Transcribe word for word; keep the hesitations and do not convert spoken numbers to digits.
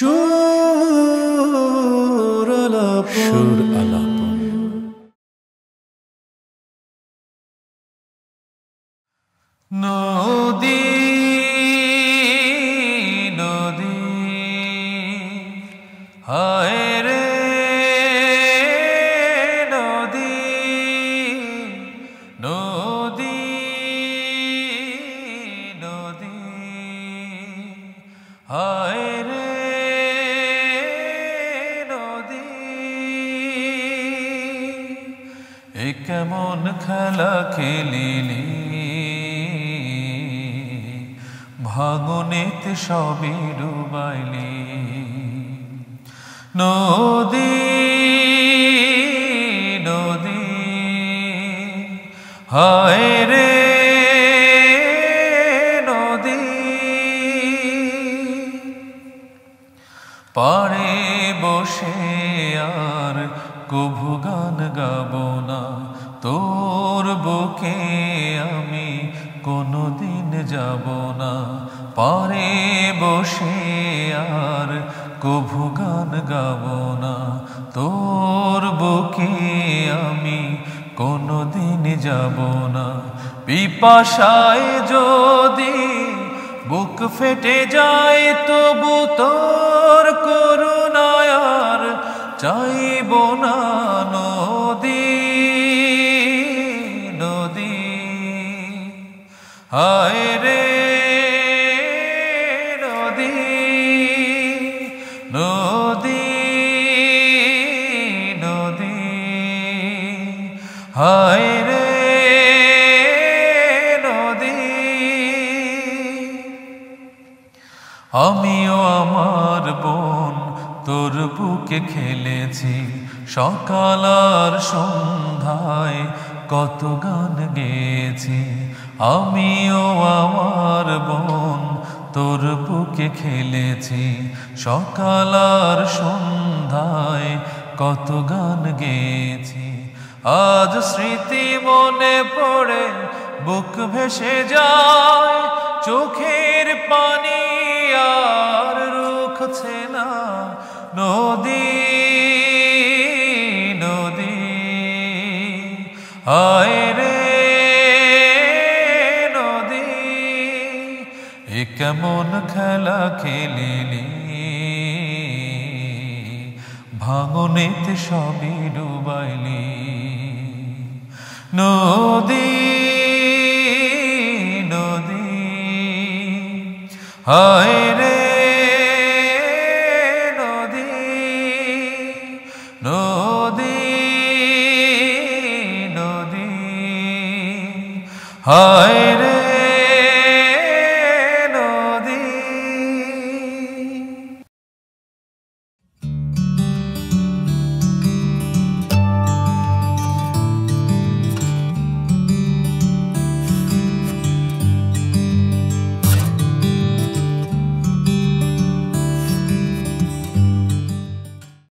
সুর আলাপন সুর আলাপন নদী নদী হায় রে নদী নদী নদী হায় রে নদী এ কেমন খেলা খেলিলি ভাঙনেতে সবে ডুবাইলি নদী নদী হায় রে নদী পাড়ে বসে আর কভু গান গাবো না তোর বুকে আমি কোনদিন যাব না পারে বসে আর কভু গান গাব না তোর বুকে আমি কোনদিন যাব না পিপাসায় যদি বুক ফেটে যায় তবু তোর করুণায় আর চাইব না নদী নদী হায় রে নদী নদী নদী হায় রে নদী আমিও আমার বোন তোর বুকে খেলেছি সকাল আর সন্ধ্যায় কত গান গেয়েছি আমিও আমার বোন তোর বুকে খেলেছি সকাল আর সন্ধ্যায় কত গান গেয়েছি আজ স্মৃতি মনে পড়ে বুক ভেসে যায় চোখের পানি আর রুখছে না নদী নদী হায় রে নদী এ কেমন খেলা খেলিলি ভাঙনেতে সবে ডুবাইলি নদী নদী হায় রে নদী নদী নদী হায়